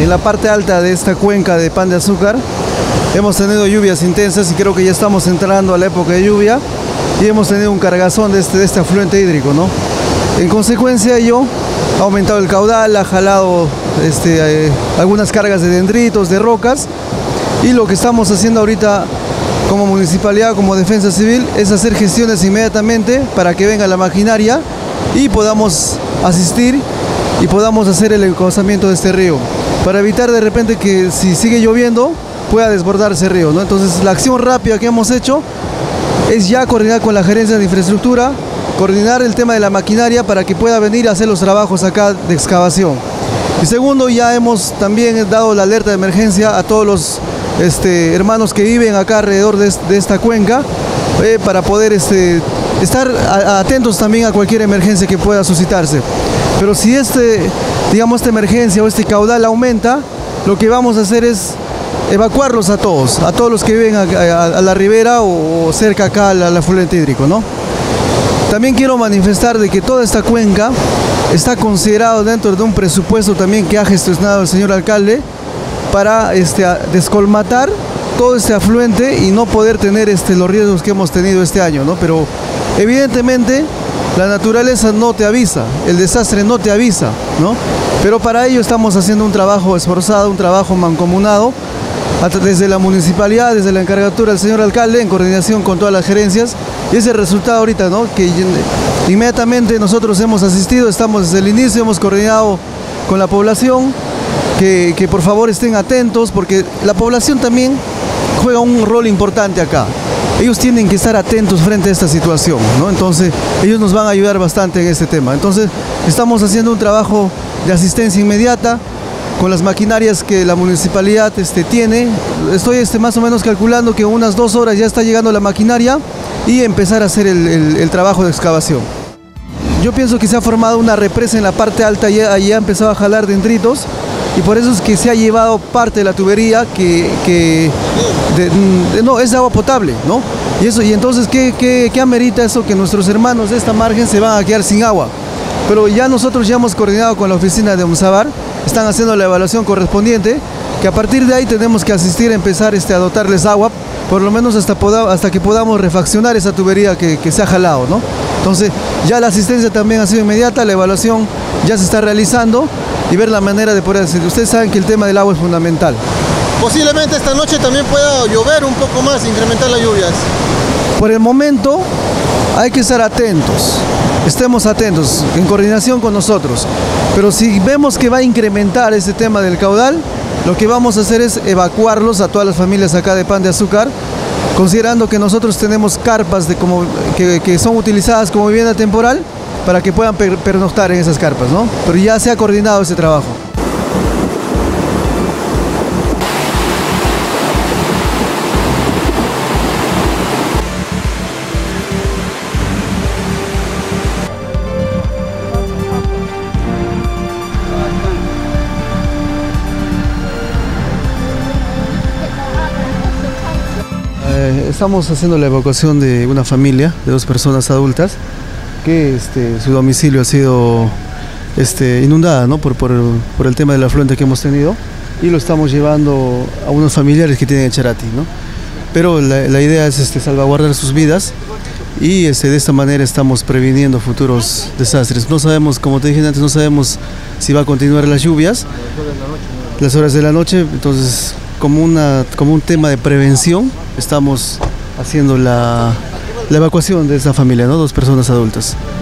en la parte alta de esta cuenca de Pan de Azúcar hemos tenido lluvias intensas y creo que ya estamos entrando a la época de lluvia y hemos tenido un cargazón de este afluente hídrico, ¿no? En consecuencia ello ha aumentado el caudal, ha jalado algunas cargas de dendritos, de rocas, y lo que estamos haciendo ahorita como municipalidad, como defensa civil, es hacer gestiones inmediatamente para que venga la maquinaria y podamos asistir y podamos hacer el encauzamiento de este río, para evitar de repente que si sigue lloviendo pueda desbordar ese río, ¿no? Entonces la acción rápida que hemos hecho es ya coordinar con la gerencia de infraestructura, coordinar el tema de la maquinaria para que pueda venir a hacer los trabajos acá de excavación. Y segundo, ya hemos también dado la alerta de emergencia a todos los hermanos que viven acá alrededor de esta cuenca, para poder estar atentos también a cualquier emergencia que pueda suscitarse. Pero si esta emergencia o este caudal aumenta, lo que vamos a hacer es evacuarlos a todos los que viven a la ribera o cerca acá al afluente hídrico, ¿no? También quiero manifestar de que toda esta cuenca está considerado dentro de un presupuesto también que ha gestionado el señor alcalde para descolmatar todo este afluente y no poder tener los riesgos que hemos tenido este año, ¿no? Pero evidentemente la naturaleza no te avisa, el desastre no te avisa, ¿no? Pero para ello estamos haciendo un trabajo esforzado, un trabajo mancomunado, desde la municipalidad, desde la encargatura del señor alcalde, en coordinación con todas las gerencias, y ese resultado ahorita, ¿no? Que inmediatamente nosotros hemos asistido, estamos desde el inicio, hemos coordinado con la población, que por favor estén atentos, porque la población también juega un rol importante acá. Ellos tienen que estar atentos frente a esta situación, ¿no? Entonces ellos nos van a ayudar bastante en este tema. Entonces estamos haciendo un trabajo de asistencia inmediata con las maquinarias que la municipalidad tiene. Estoy más o menos calculando que unas 2 horas ya está llegando la maquinaria y empezar a hacer el trabajo de excavación. Yo pienso que se ha formado una represa en la parte alta y ha empezado a jalar dendritos, y por eso es que se ha llevado parte de la tubería no es de agua potable, ¿no? Y entonces ¿qué amerita eso? Que nuestros hermanos de esta margen se van a quedar sin agua. Pero ya nosotros ya hemos coordinado con la oficina de OMSABAR, están haciendo la evaluación correspondiente, que a partir de ahí tenemos que asistir a empezar a dotarles agua, por lo menos hasta que podamos refaccionar esa tubería que se ha jalado, ¿no? Entonces ya la asistencia también ha sido inmediata, la evaluación ya se está realizando y ver la manera de poder hacer. Ustedes saben que el tema del agua es fundamental. Posiblemente esta noche también pueda llover un poco más, incrementar las lluvias. Por el momento hay que estar atentos, estemos atentos en coordinación con nosotros, pero si vemos que va a incrementar ese tema del caudal, lo que vamos a hacer es evacuarlos a todas las familias acá de Pan de Azúcar, considerando que nosotros tenemos carpas que son utilizadas como vivienda temporal para que puedan pernoctar en esas carpas, ¿no? Pero ya se ha coordinado ese trabajo. Estamos haciendo la evacuación de una familia de 2 personas adultas que su domicilio ha sido inundada, ¿no? por el tema del afluente que hemos tenido, y lo estamos llevando a unos familiares que tienen en Charati, ¿no? Pero la idea es salvaguardar sus vidas y de esta manera estamos previniendo futuros desastres. No sabemos, como te dije antes, no sabemos si va a continuar las lluvias, las horas de la noche, entonces como un tema de prevención estamos haciendo la evacuación de esta familia, ¿no? 2 personas adultas.